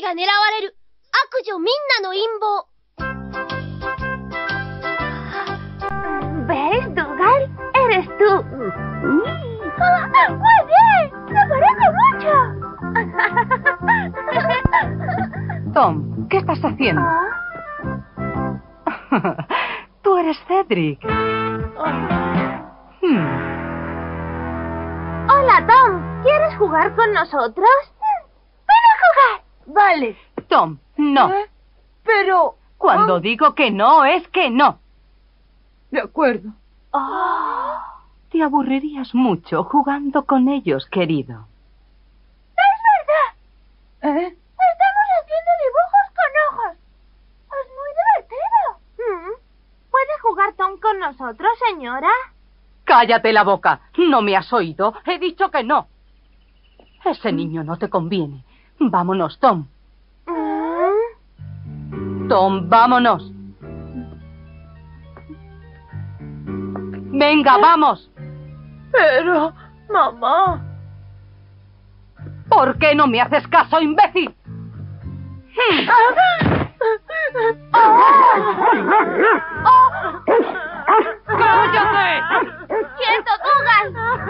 が狙われる悪女みんなの陰謀。 ¿Ves, Dougal? ¡Eres tú! ¡Muy bien! ¡Me parece mucho! Tom, ¿qué estás haciendo? Tú eres Cedric. Hola, Tom. ¿Quieres jugar con nosotros? ¡Ven a jugar! Vale. Tom, no. Pero... Cuando digo que no, es que no. De acuerdo. Te aburrirías mucho jugando con ellos, querido. ¡Es verdad! ¿Eh? Estamos haciendo dibujos con ojos. Es muy divertido. ¿Puede jugar Tom con nosotros, señora? Cállate la boca. ¿No me has oído? He dicho que no. Ese niño no te conviene. Vámonos, Tom. Tom, vámonos. Venga, vamos. Pero, mamá... ¿Por qué no me haces caso, imbécil? ¡Cállate! ¡Quieto, Dougal!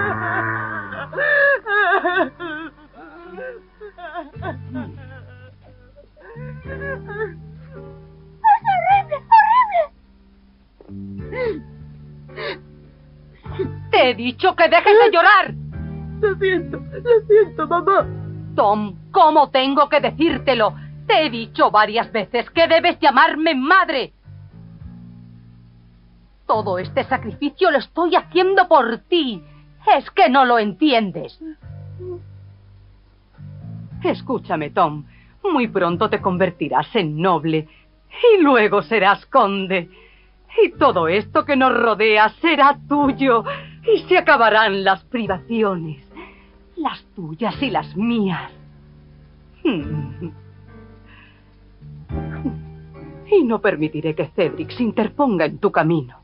¡Es horrible, horrible! Te he dicho que dejes de llorar. Lo siento, mamá. Tom, ¿cómo tengo que decírtelo? Te he dicho varias veces que debes llamarme madre. Todo este sacrificio lo estoy haciendo por ti. Es que no lo entiendes. Escúchame, Tom. Muy pronto te convertirás en noble. Y luego serás conde. Y todo esto que nos rodea será tuyo. Y se acabarán las privaciones. Las tuyas y las mías. Y no permitiré que Cedric se interponga en tu camino.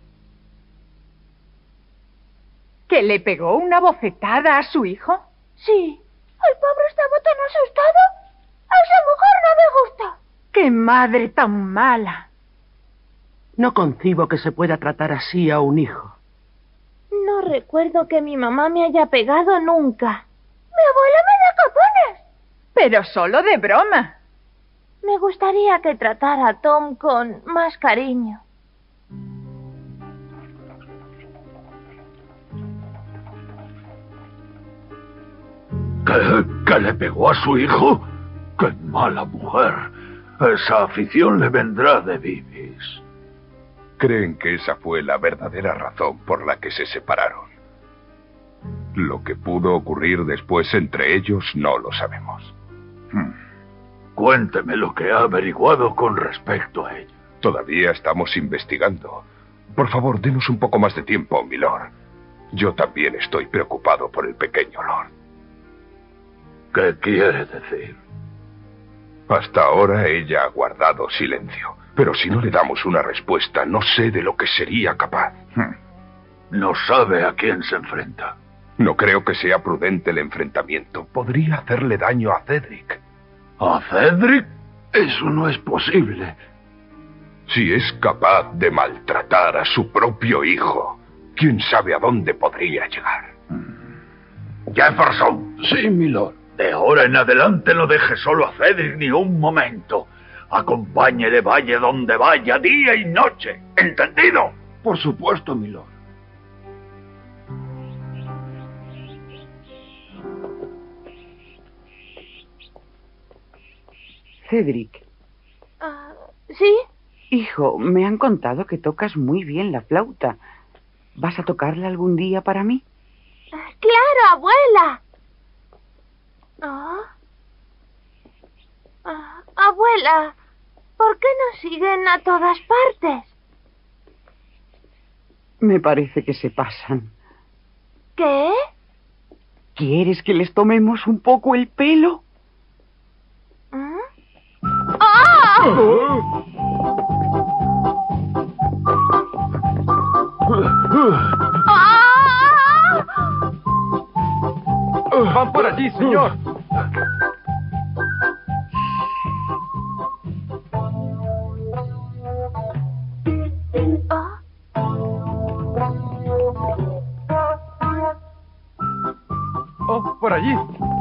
¿Que le pegó una bofetada a su hijo? Sí. El pobre estaba tan asustado. A esa mujer no me gusta. ¡Qué madre tan mala! No concibo que se pueda tratar así a un hijo. No recuerdo que mi mamá me haya pegado nunca. Mi abuela me da capones. Pero solo de broma. Me gustaría que tratara a Tom con más cariño. ¿Que le pegó a su hijo? ¡Qué mala mujer! Esa afición le vendrá de Vivis. Creen que esa fue la verdadera razón por la que se separaron. Lo que pudo ocurrir después entre ellos no lo sabemos. Cuénteme lo que ha averiguado con respecto a ella. Todavía estamos investigando. Por favor, denos un poco más de tiempo, milord. Yo también estoy preocupado por el pequeño lord. ¿Qué quiere decir? Hasta ahora ella ha guardado silencio. Pero si no le damos una respuesta, no sé de lo que sería capaz. No sabe a quién se enfrenta. No creo que sea prudente el enfrentamiento. Podría hacerle daño a Cedric. ¿A Cedric? Eso no es posible. Si es capaz de maltratar a su propio hijo, quién sabe a dónde podría llegar. Jefferson. Sí, milord. De ahora en adelante no deje solo a Cedric ni un momento. Acompáñele vaya donde vaya, día y noche. ¿Entendido? Por supuesto, milord. Cedric. ¿Sí? Hijo, me han contado que tocas muy bien la flauta. ¿Vas a tocarla algún día para mí? ¡Claro, abuela! Abuela, ¿por qué nos siguen a todas partes? Me parece que se pasan. ¿Qué? ¿Quieres que les tomemos un poco el pelo? Van por allí, señor. allí.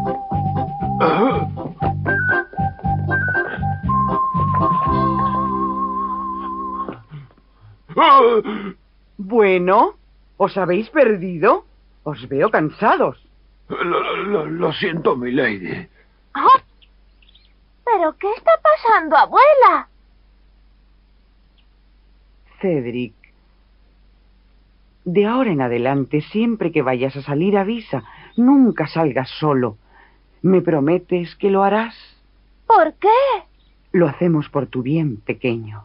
Bueno, ¿os habéis perdido? Os veo cansados. Lo siento, milady. Ah, ¿pero qué está pasando, abuela? Cedric, de ahora en adelante, siempre que vayas a salir, avisa. Nunca salgas solo. ¿Me prometes que lo harás? ¿Por qué? Lo hacemos por tu bien, pequeño.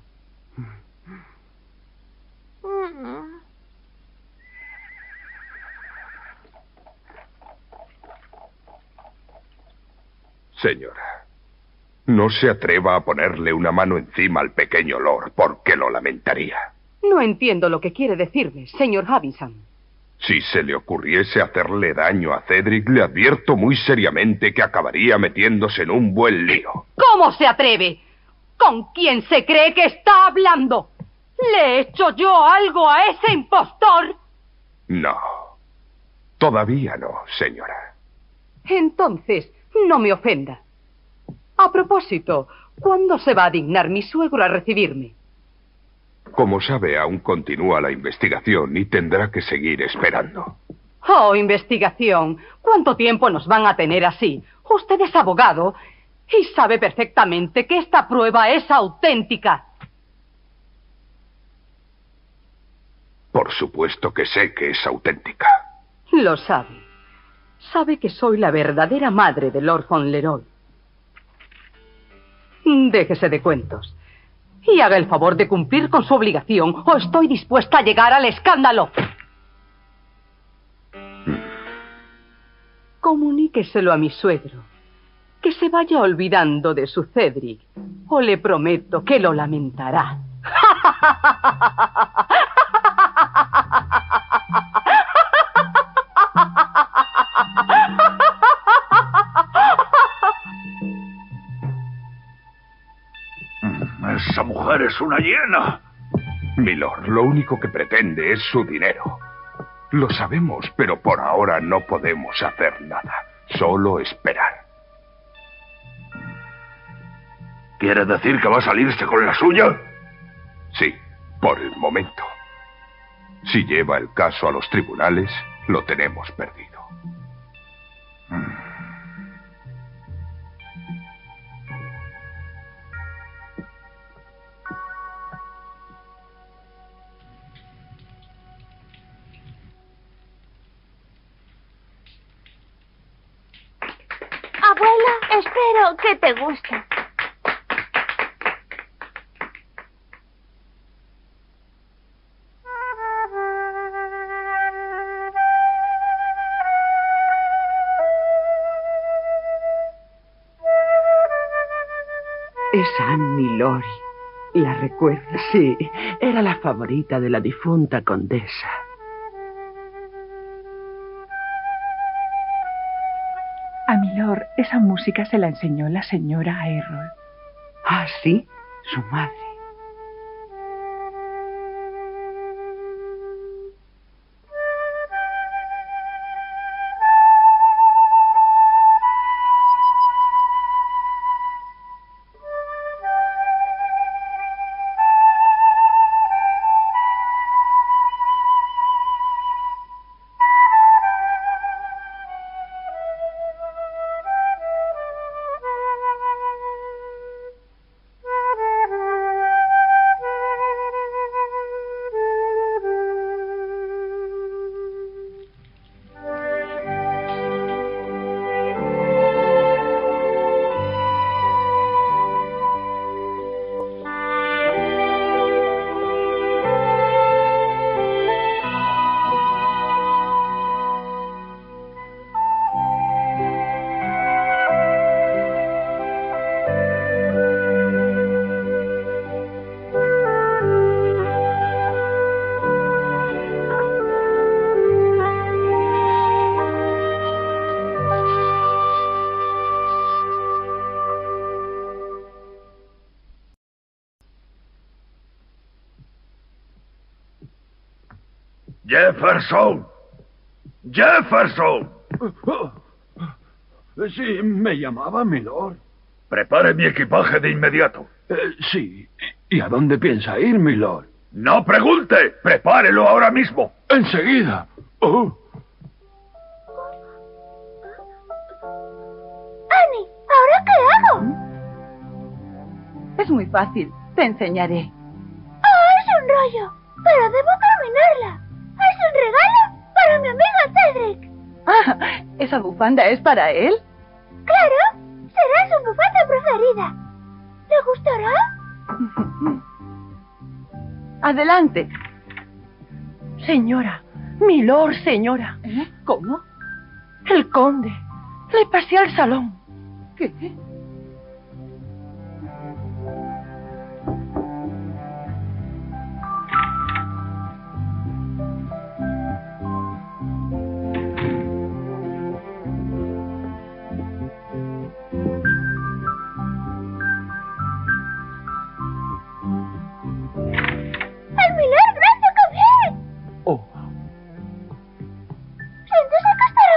Señora, no se atreva a ponerle una mano encima al pequeño Lord, porque lo lamentaría. No entiendo lo que quiere decirme, señor Havisham. Si se le ocurriese hacerle daño a Cedric, le advierto muy seriamente que acabaría metiéndose en un buen lío. ¿Cómo se atreve? ¿Con quién se cree que está hablando? ¿Le he hecho yo algo a ese impostor? No. Todavía no, señora. Entonces, no me ofenda. A propósito, ¿cuándo se va a dignar mi suegro a recibirme? Como sabe, aún continúa la investigación y tendrá que seguir esperando. Oh, investigación. ¿Cuánto tiempo nos van a tener así? Usted es abogado y sabe perfectamente que esta prueba es auténtica. Por supuesto que sé que es auténtica. Lo sabe. Sabe que soy la verdadera madre de Lord Fauntleroy. Déjese de cuentos. Y haga el favor de cumplir con su obligación, o estoy dispuesta a llegar al escándalo. Comuníqueselo a mi suegro. Que se vaya olvidando de su Cedric, o le prometo que lo lamentará. Esa mujer es una hiena. Milord, lo único que pretende es su dinero. Lo sabemos, pero por ahora no podemos hacer nada. Solo esperar. ¿Quiere decir que va a salirse con la suya? Sí, por el momento. Si lleva el caso a los tribunales, lo tenemos perdido. Abuela, espero que te guste. Es Annie Lori. ¿La recuerdas? Sí, era la favorita de la difunta condesa. A Milord, esa música se la enseñó la señora Errol. Ah, sí, su madre. ¡Jefferson! ¡Jefferson! Sí, me llamaba milord. Prepare mi equipaje de inmediato. Sí. ¿Y a dónde piensa ir, milord? ¡No pregunte! ¡Prepárelo ahora mismo! ¡Enseguida! Oh. Annie, ¿ahora qué hago? Es muy fácil. Te enseñaré. ¡Oh, es un rollo! Pero debo terminarla. Es un regalo para mi amigo Cedric. Ah, ¿esa bufanda es para él? Claro, será su bufanda preferida. ¿Le gustará? Adelante. Señora, milord, señora. ¿Cómo? El conde. Le pasé al salón. ¿Qué? ¡El milord grande que viene! Oh. Siéntese que estará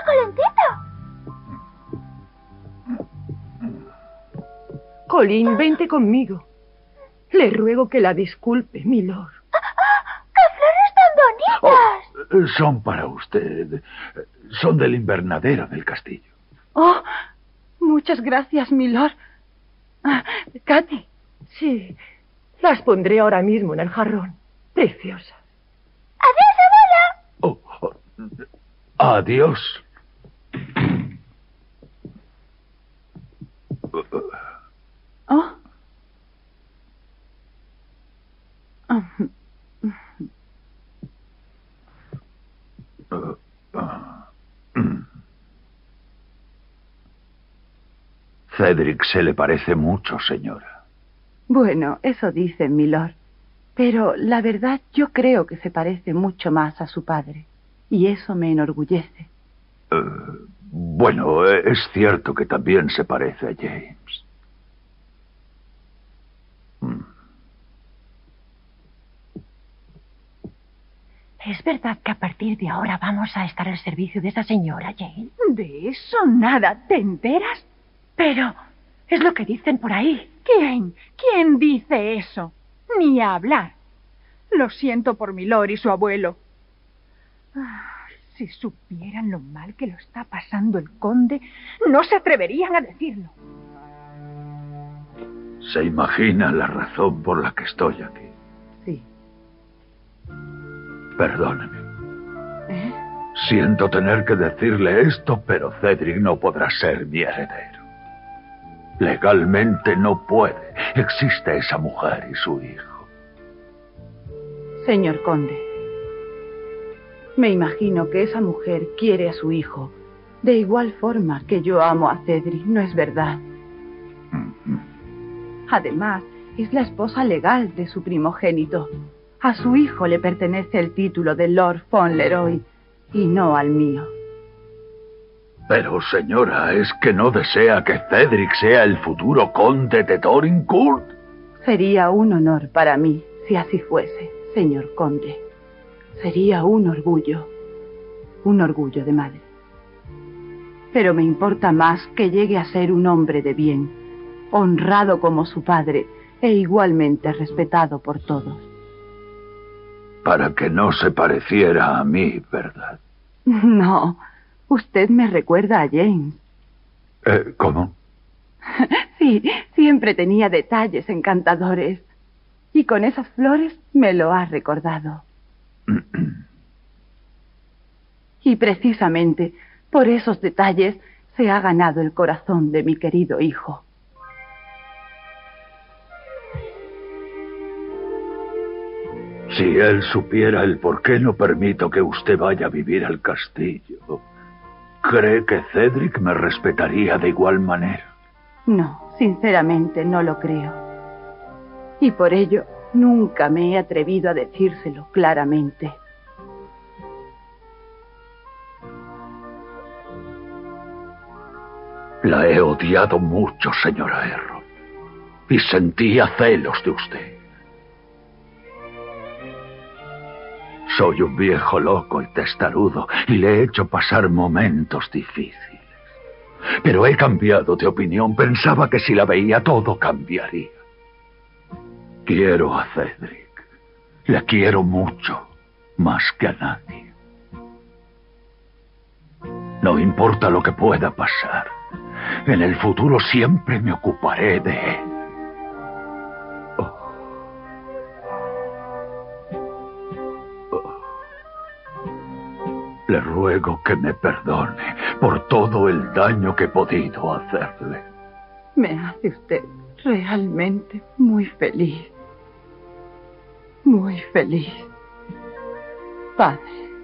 calentito. Colin, vente conmigo. Le ruego que la disculpe, milord. ¡Qué flores tan bonitas! Son para usted. Son del invernadero del castillo. Oh, muchas gracias, milord. Katy. Sí, las pondré ahora mismo en el jarrón. Preciosas. ¡Adiós, abuela! Adiós. Oh. Cedric se le parece mucho, señora. Bueno, eso dice milord. Pero la verdad yo creo que se parece mucho más a su padre. Y eso me enorgullece. Bueno, es cierto que también se parece a James. ¿Es verdad que a partir de ahora vamos a estar al servicio de esa señora, Jane? De eso nada, ¿te enteras? Pero es lo que dicen por ahí. ¿Quién? ¿Quién dice eso? Ni hablar. Lo siento por milord y su abuelo. Si supieran lo mal que lo está pasando el conde, no se atreverían a decirlo. ¿Se imagina la razón por la que estoy aquí? Sí. Perdóneme. Siento tener que decirle esto, pero Cedric no podrá ser mi heredero. Legalmente no puede. Existe esa mujer y su hijo. Señor conde, me imagino que esa mujer quiere a su hijo de igual forma que yo amo a Cedric, ¿no es verdad? Además, es la esposa legal de su primogénito. A su hijo le pertenece el título de Lord Fauntleroy y no al mío. Pero, señora, ¿es que no desea que Cedric sea el futuro conde de Dorincourt? Sería un honor para mí si así fuese, señor conde. Sería un orgullo de madre. Pero me importa más que llegue a ser un hombre de bien, honrado como su padre e igualmente respetado por todos. Para que no se pareciera a mí, ¿verdad? No, usted me recuerda a James. ¿Cómo? Sí, siempre tenía detalles encantadores. Y con esas flores me lo ha recordado. Y precisamente por esos detalles se ha ganado el corazón de mi querido hijo. Si él supiera el por qué no permito que usted vaya a vivir al castillo, ¿cree que Cedric me respetaría de igual manera? No, sinceramente no lo creo. Y por ello nunca me he atrevido a decírselo claramente. La he odiado mucho, señora Errol, y sentía celos de usted. Soy un viejo loco y testarudo, y le he hecho pasar momentos difíciles. Pero he cambiado de opinión. Pensaba que si la veía todo cambiaría. Quiero a Cedric. Le quiero mucho. Más que a nadie. No importa lo que pueda pasar. En el futuro siempre me ocuparé de él. Le ruego que me perdone por todo el daño que he podido hacerle. Me hace usted realmente muy feliz. Muy feliz. Padre.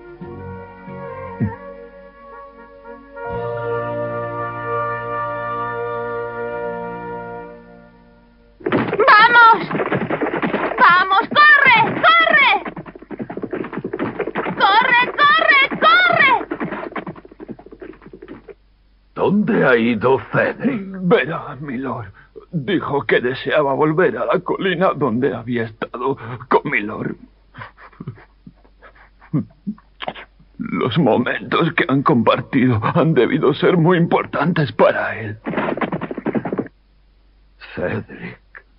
¡Vamos! ¡Vamos! ¡Corre! ¡Corre! ¡Corre, corre, corre! ¿Dónde ha ido Cedric? Verá, milord. Dijo que deseaba volver a la colina donde había estado con milord. Los momentos que han compartido han debido ser muy importantes para él. Cedric.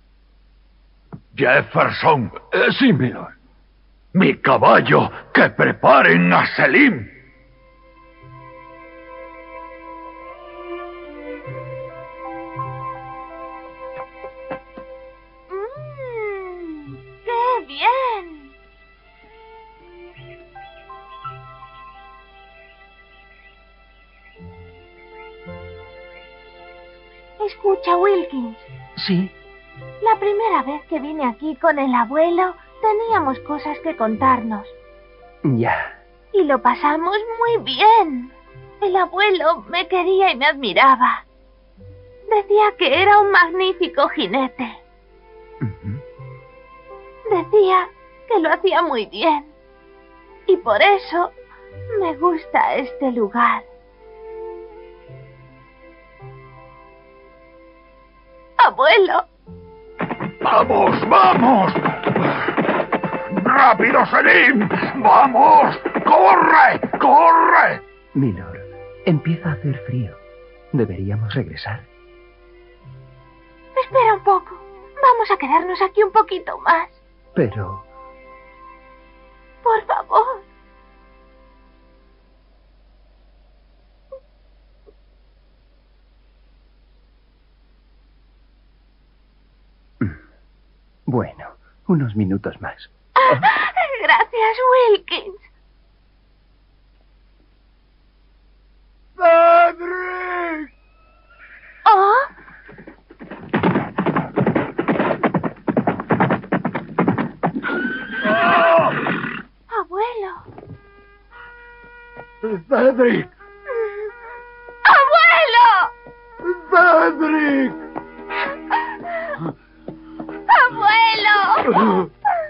Jefferson. Sí, milord. Mi caballo. Que preparen a Selim. ¡Qué bien! Escucha, Wilkins. Sí. La primera vez que vine aquí con el abuelo, teníamos cosas que contarnos. Ya. Y lo pasamos muy bien. El abuelo me quería y me admiraba. Decía que era un magnífico jinete. Decía que lo hacía muy bien. Y por eso me gusta este lugar. Abuelo. ¡Vamos, vamos! ¡Rápido, Selim! ¡Vamos! ¡Corre! ¡Corre! Milord, empieza a hacer frío. Deberíamos regresar. Espera un poco. Vamos a quedarnos aquí un poquito más. Pero... Por favor. Bueno, unos minutos más. Gracias, Wilkins. ¡Cedric! ¿Oh? Abuelo. ¡Cedric! ¡Abuelo! ¡Cedric! ¡Abuelo!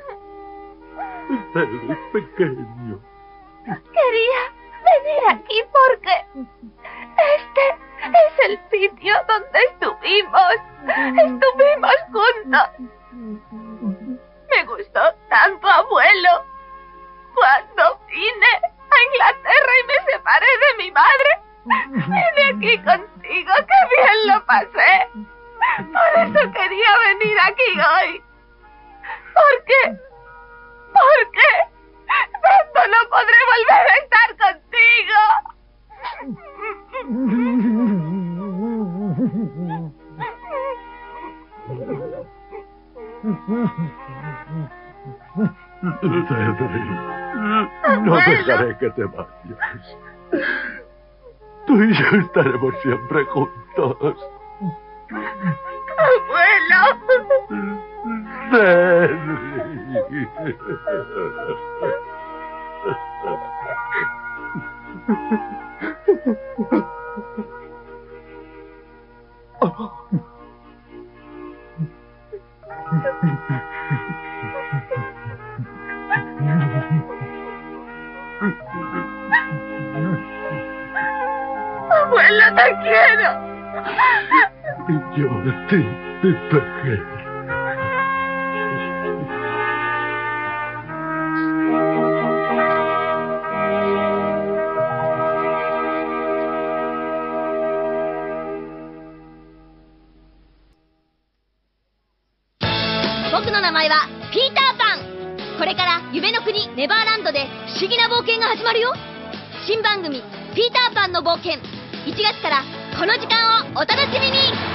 Cedric pequeño. Quería venir aquí porque este es el sitio donde estuvimos. Estuvimos juntos. Me gustó tanto, abuelo. Cuando vine a Inglaterra y me separé de mi madre, vine aquí contigo. ¡Qué bien lo pasé! Por eso quería venir aquí hoy. Porque pronto no podré volver a estar contigo. Cedric, no dejaré que te vayas. Tú y yo estaremos siempre juntos. Abuelo. Abuelo, te quiero. Y yo a ti, mi pequeño. 僕の名前はピーターパン。これから夢の国ネバーランドで不思議な冒険が始まるよ。新番組ピーターパンの冒険、1月からこの時間をお楽しみに。